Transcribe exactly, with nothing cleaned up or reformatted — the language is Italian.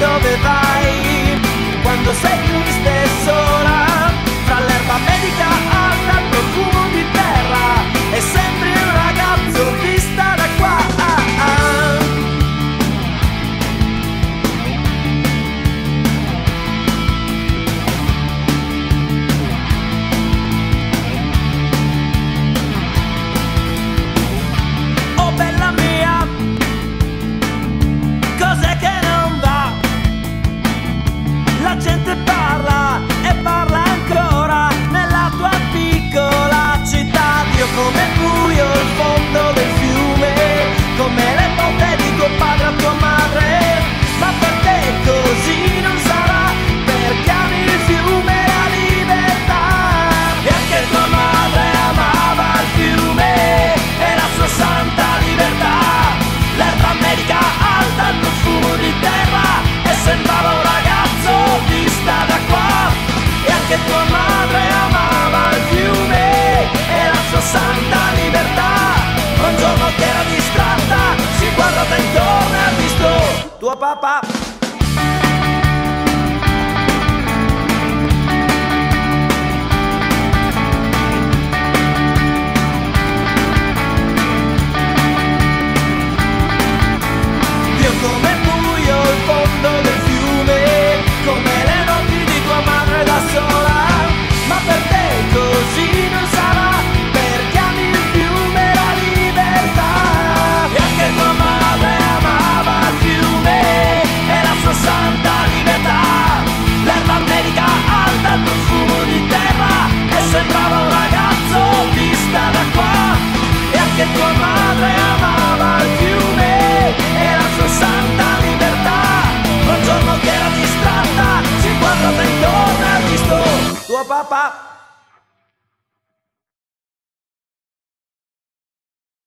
dove vai, quando sei triste e sola, fra l'erba medica alta il profumo di terra, e sembri un ragazzo vista da qua. Oh bella mia, cos'è che non va? La gente parla e parla ancora nella tua piccola città. Dio, come buio il fondo del fiume, come le botte di tuo padre a tua madre. Ma per te così non sarà, perché ami il fiume e la libertà. E anche tua madre amava il fiume e la sua santa libertà. L'erba america alta, il profumo di terra, e sembrava un ragazzo vista da qua. E anche tua madre amava il fiume e la sua santa libertà. Un giorno che era distratta, si è guardata intorno e ha visto tuo papà. Dio, come buio il fondo del fiume, come le notti di tua madre da sola. Ma per te così non sarà, perché ami il fiume e la libertà. E anche tua madre amava il fiume e la sua santa libertà. L'erba america alta, il profumo di terra, e sembrava un ragazzo vista da qua. E anche tua madre amava il fiume e la sua santa libertà. Un giorno che era distratta, si è guardata intorno e ha visto tuo papà.